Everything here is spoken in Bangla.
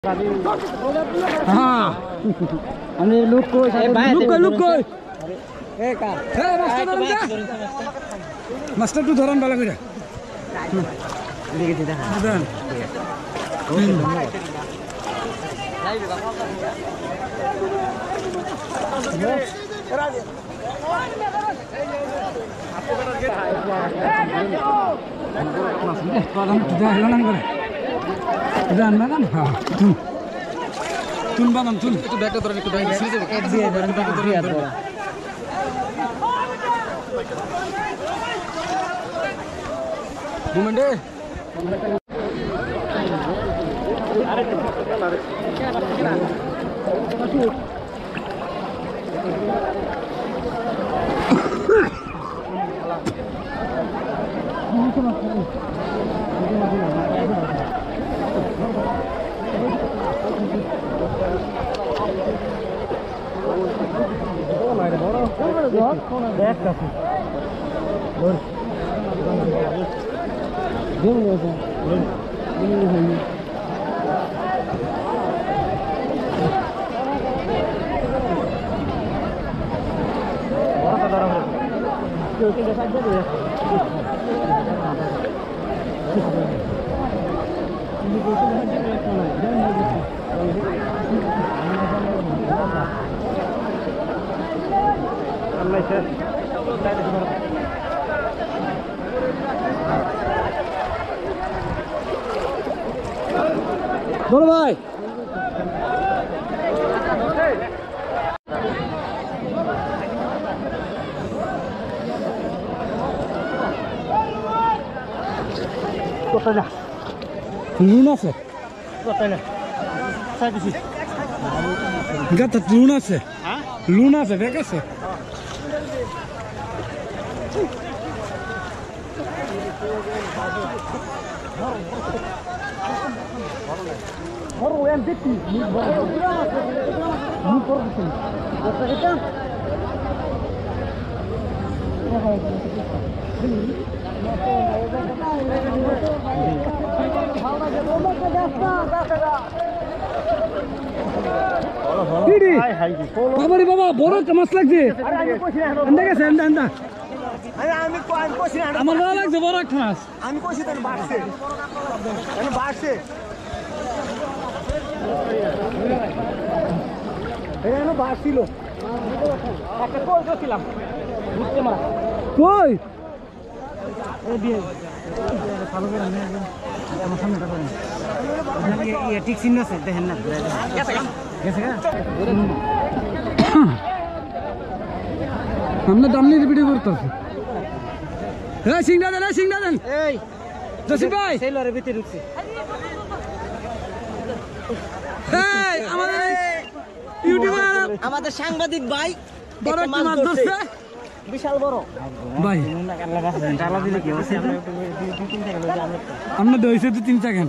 हाँ हमने लुक को मास्टर तू धरन बाला করে লিখে দে দেন Dan mana? Ha. Tun banam tun. Itu back turun itu back sini. Dia turun dia turun. Bumende. Bolo bhai kota dah luna se kota dah saya di sini enggak tak luna se vega se Baru yang detik, baru বাবা বড় মাছ লাগছে anda গেছে anda আমার ভালো লাগছে বড় একটা মাছ আমি কইছি তো বাড়ছে এখানে বাড়ছিল একটা কই গেছিলাম বুঝতে মারা কই এই দিয়ে ভালো করে আমি আমার সামনেটা করেন এই ঠিক চিহ্ন আছে দেখেন না গেছে আমরা দামনি ভিডিও করতেছি এই সিংড়া দেন এই জসিম ভাই সেলরের ভিতরে ঢুকছে এই আমাদের ইউটিউবার আমাদের সাংবাদিক ভাই বড় একটা মাছ ধরছে বিশাল বড় ভাই টালা দিলে কি হবে আমরা দইছে 2-3 সেকেন্ড